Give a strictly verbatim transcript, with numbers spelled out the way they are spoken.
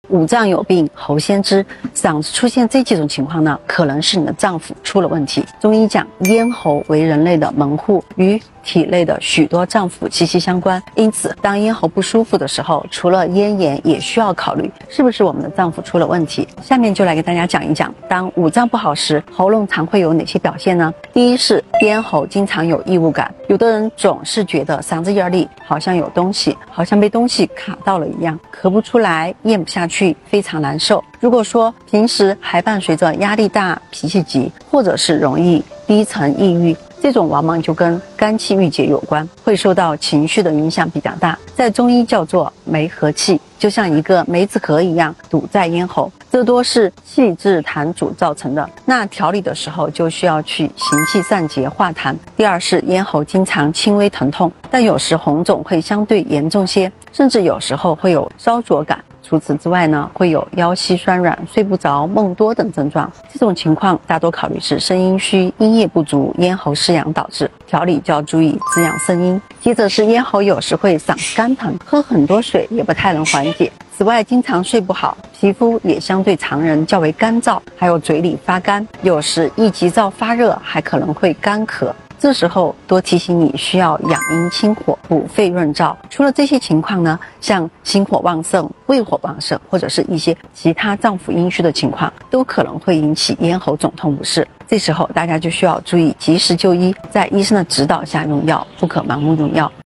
五脏有病，喉先知，嗓子出现这几种情况呢，可能是你的脏腑出了问题。中医讲，咽喉为人类的门户，与体内的许多脏腑息息相关，因此当咽喉不舒服的时候，除了咽炎，也需要考虑是不是我们的脏腑出了问题。下面就来给大家讲一讲，当五脏不好时，喉咙常会有哪些表现呢？第一是咽喉经常有异物感，有的人总是觉得嗓子眼里好像有东西，好像被东西卡到了一样，咳不出来，咽不下去，非常难受。如果说平时还伴随着压力大、脾气急，或者是容易低沉抑郁，这种往往就跟肝气郁结有关，会受到情绪的影响比较大。在中医叫做梅核气，就像一个梅子核一样堵在咽喉，这多是气滞痰阻造成的。那调理的时候就需要去行气散结化痰。第二是咽喉经常轻微疼痛，但有时红肿会相对严重些，甚至有时候会有烧灼感。除此之外呢，会有腰膝酸软、睡不着、梦多等症状。这种情况大多考虑是肾阴虚、阴液不足、咽喉失养导致，调理就要注意滋养肾阴。接着是咽喉有时会嗓子干疼，喝很多水也不太能缓解。此外，经常睡不好，皮肤也相对常人较为干燥，还有嘴里发干，有时一急躁发热，还可能会干咳。这时候多提醒你需要养阴清火、补肺润燥。除了这些情况呢，像心火旺盛、胃火旺盛，或者是一些其他脏腑阴虚的情况，都可能会引起咽喉肿痛不适。这时候大家就需要注意及时就医，在医生的指导下用药，不可盲目用药。